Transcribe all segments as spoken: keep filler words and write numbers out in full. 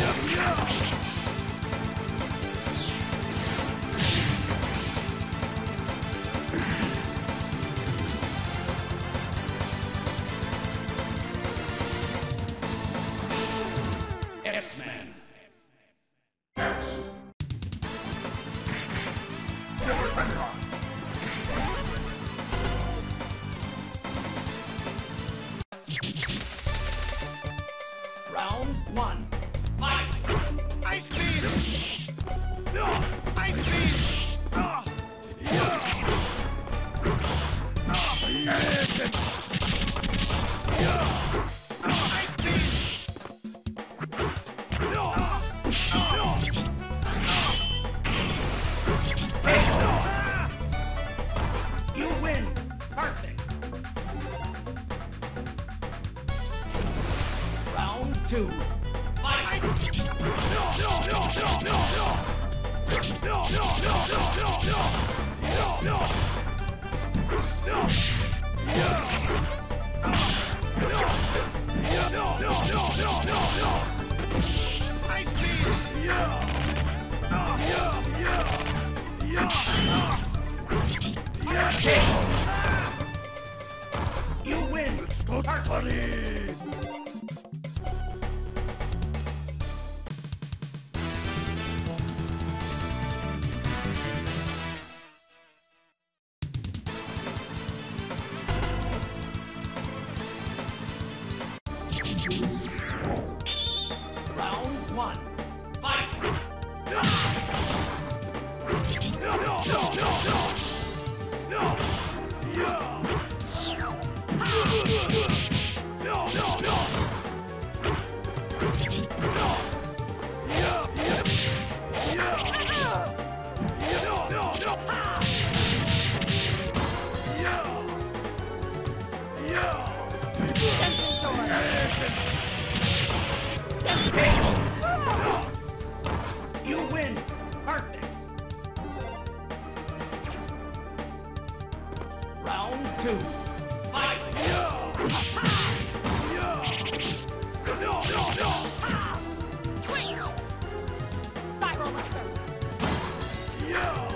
X-Men. Round one. Fight! Ice beam! No! Ice beam! Ah! Yeah! Ah! Yeah! Yeah! Ah! Ice beam! No! Ah! No! Ah! You win! Perfect! Round two. Fight! No, no, no, no, no, no! No, no, no, no, no, no! No, no! No! Yeah! Ah! No! Yeah, no, no, no, no, no, no! Ice beam! Yeah! Ah! Yeah! Yeah! Yeah! Ah! Yeah! Ah! You win! Let's go, buddy! Round one. Fight! No! No, no, no, no, no! No! Yeah! No, no, no! No! Yeah! Yeah! Yeah! Yeah! No, no, no! Yeah! Yeah! No! You win! Perfect! Round two. Fight! Yeah! Yeah! No, no, no! Spiral Buster! Yeah!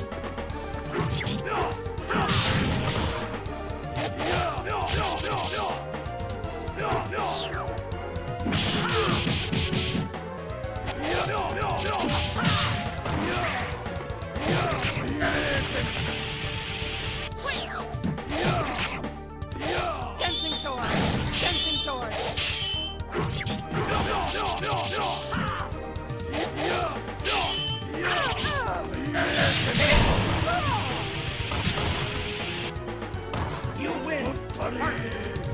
No! No! Yeah! No, no, no, no! No, no! Yeah, no, no, no! Yeah! Yeah! Yeah! Yeah! Dancing sword! Dancing sword! No, no, no, no, no! Yeah! No! Yeah! You win! Buddy!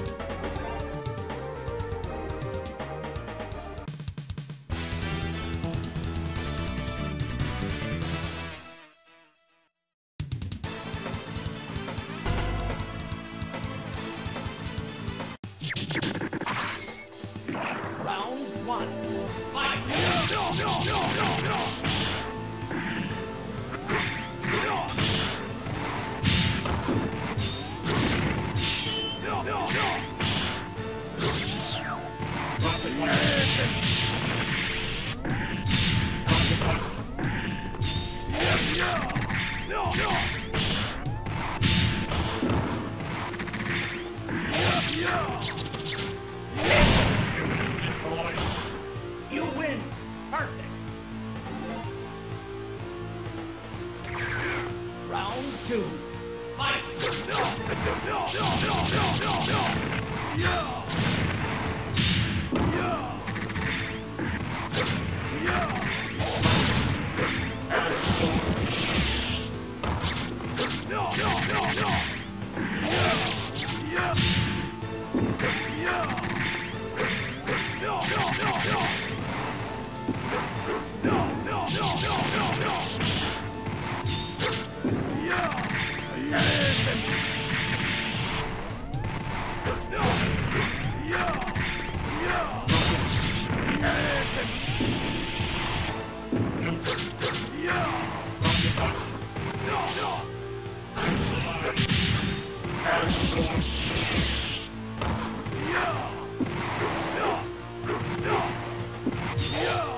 Round one. Fight! No, no, no, no, no! No! No, no, no! Yeah, yeah! No, no! Yeah, yeah! You win! Perfect! Round two. Fight! No! No, no, no, no, no, no! Yeah! Yeah! Yeah! No, no, no, no! Yeah! Yeah! Yeah! No, no, no, no! No, no, no, no, no, no! Yeah! Yeah! No! Yeah! Yeah! Yeah! No, no! Yeah! No! No! Yeah!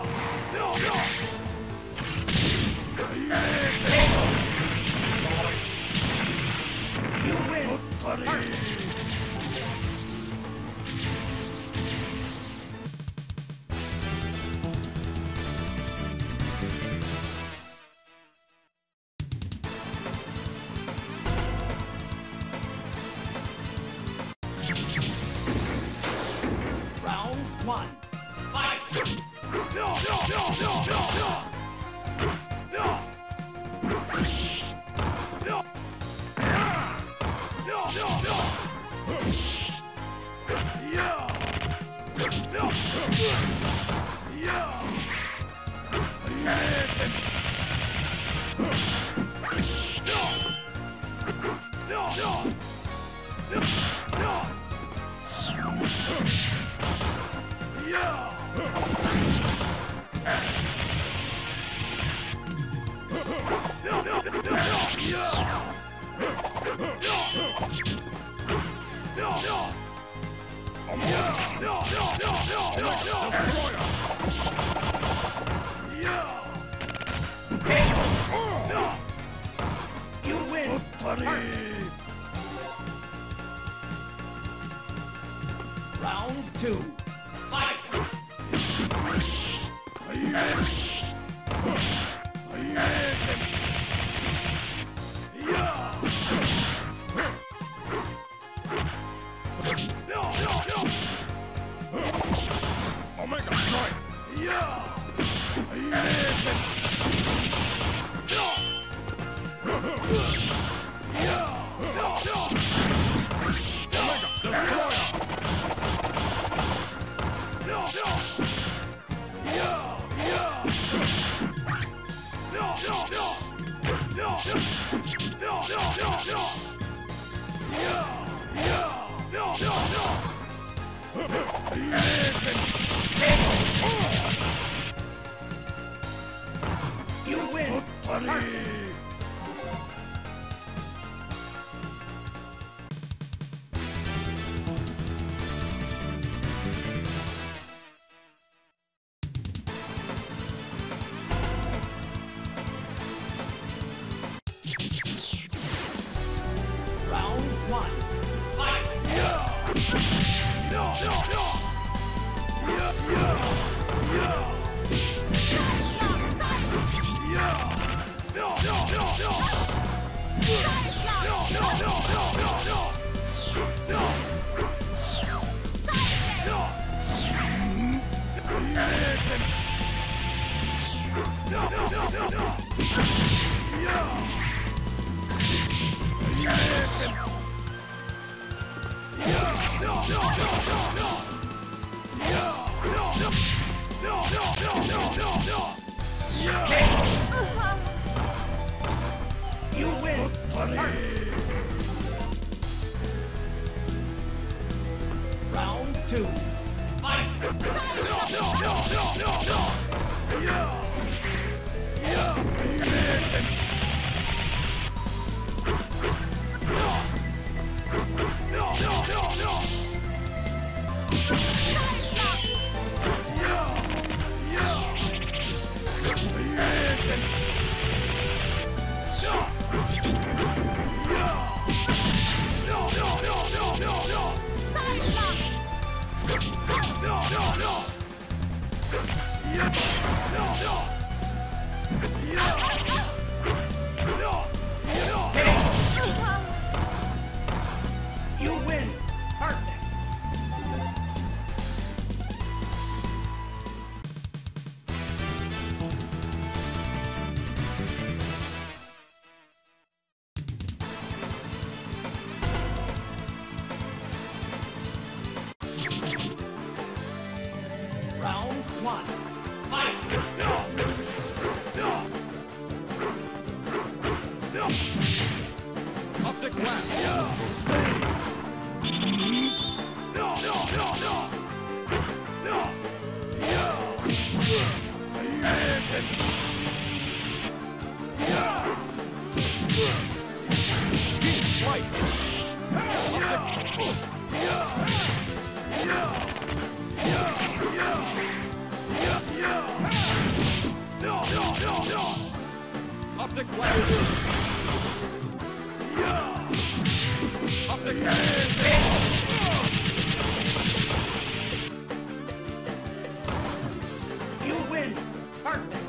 One. Fight! No, no, no, no, no, no! No! No! No, no, no! Yeah! No! Yeah! No! No, no! No! No! Yeah! No, no, no, no, yeah! No! No, no! Yeah! No, no, no, no, no, no! Yeah! No! You win! Round two. Fight! No, no, no! Omega Strike! Yeah! No! Yeah! No, no! Omega Destroyer! No, no! Yeah! Yeah! No, no, no! No! No, no, no, no! Yeah! Yeah! No, no, no! You win! Round one. Fight! Yeah! No, no, no! Yeah, yeah! Yeah! Yeah! No, no, no, no! No, no, no, no, no, no! No! No! No, no, no, no, no! Yeah! Yeah! No, no, no, no, no! Yeah! No, no! No, no, no, no, no, no! Yeah! You win! Round two. Fight! No, no, no, no, no, no! Yeah! Yeah! No! No, no, no, no! Yeah! Yeah! No! Yeah! No, no, no, no, no, no! No, no, no! Yeah! No, no! Yeah! No! No! You win! Perfect! Round one. Fight! No! No! No! Optic blast! Yeah! No, no, no, no! No! Yeah! Yeah! Deep slice! Yeah! Yeah! Yeah! Yeah! Yeah! Yeah! Yeah! No, no, no, no! Optic blast! Yeah! You win. Perfect.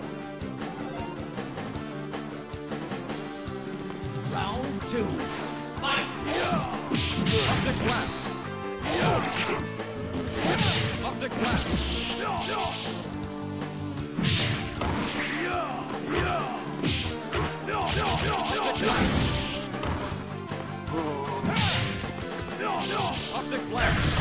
Round two. Fight. Up the glass. Up the glass. Up the glass.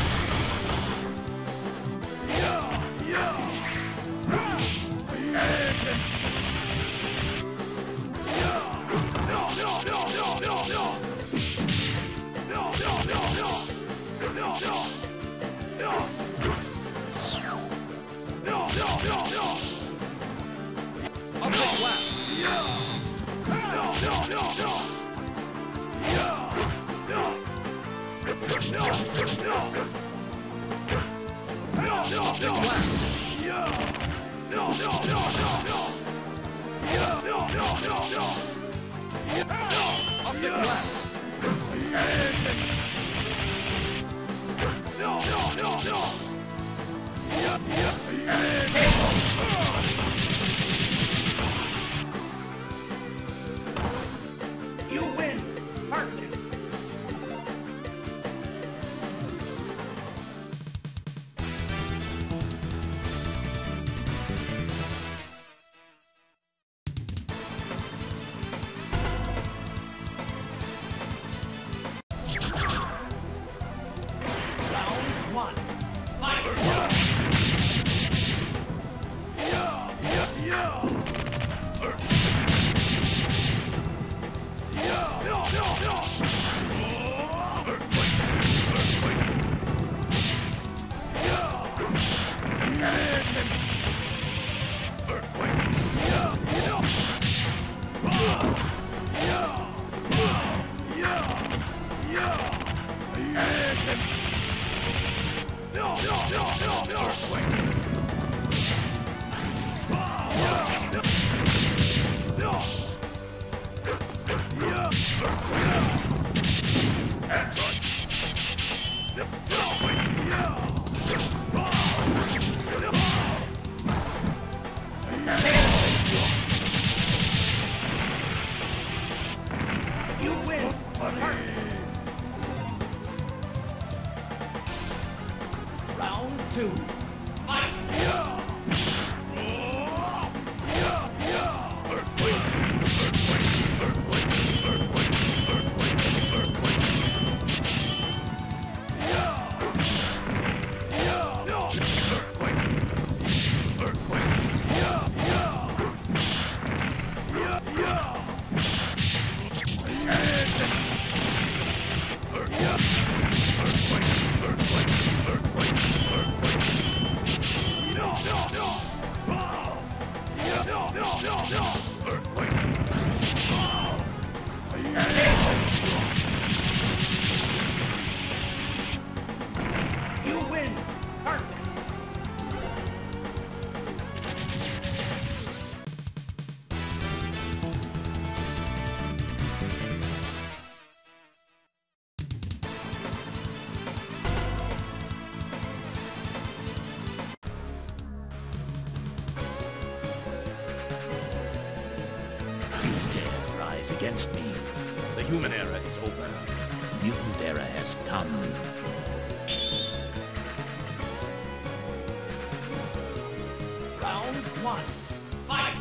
You win. Perfect. Round one. Fight. You win. Perfect. Round two. Fight. You win. Perfect. Rise against me. The human era is over. Mutant era has come. Round one. Fight.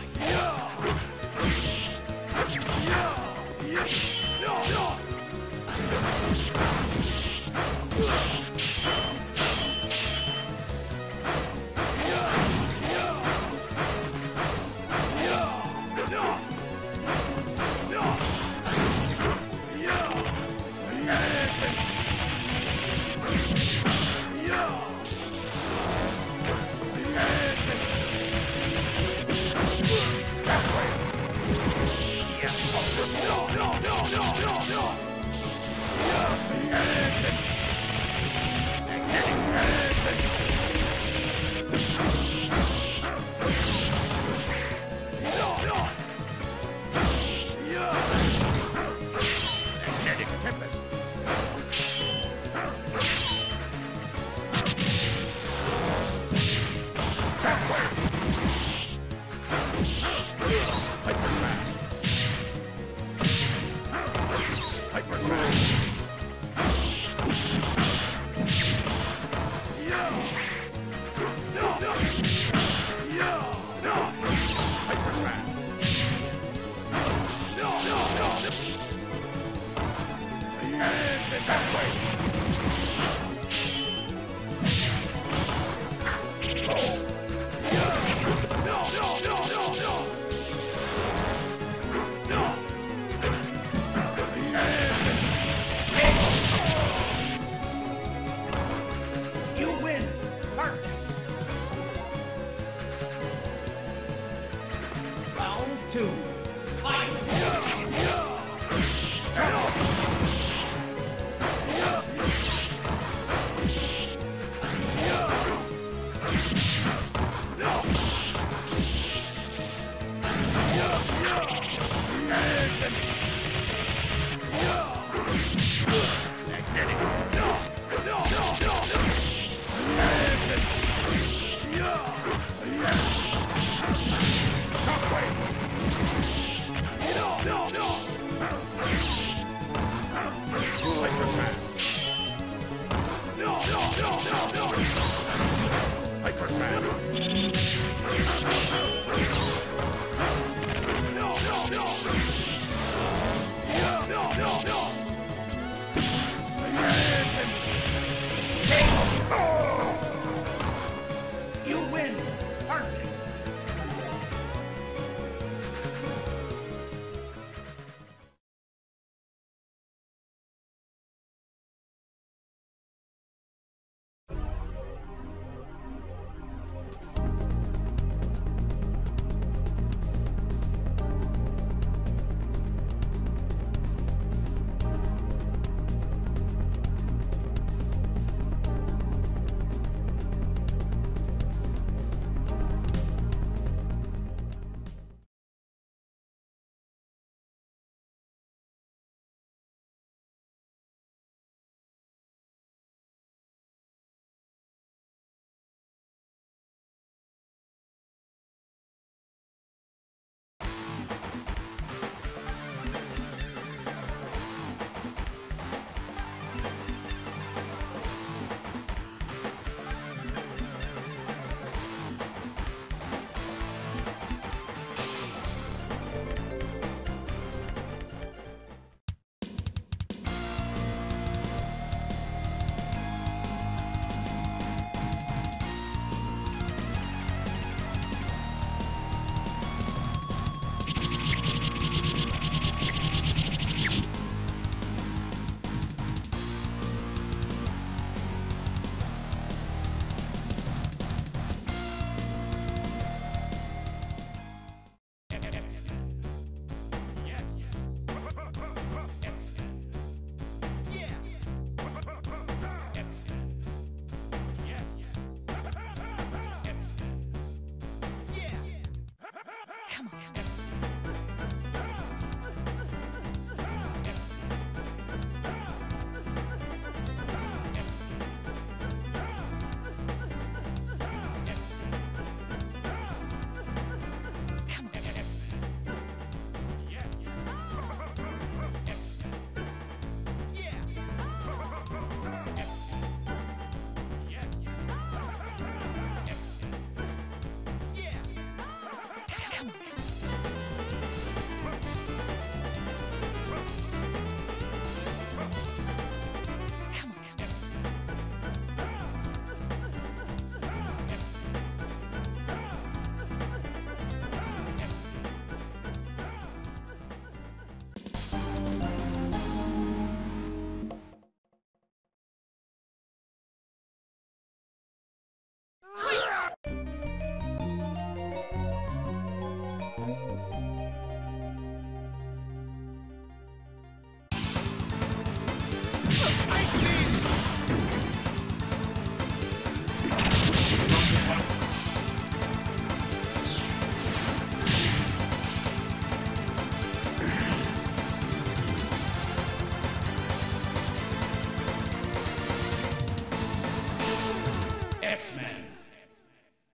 Perfect.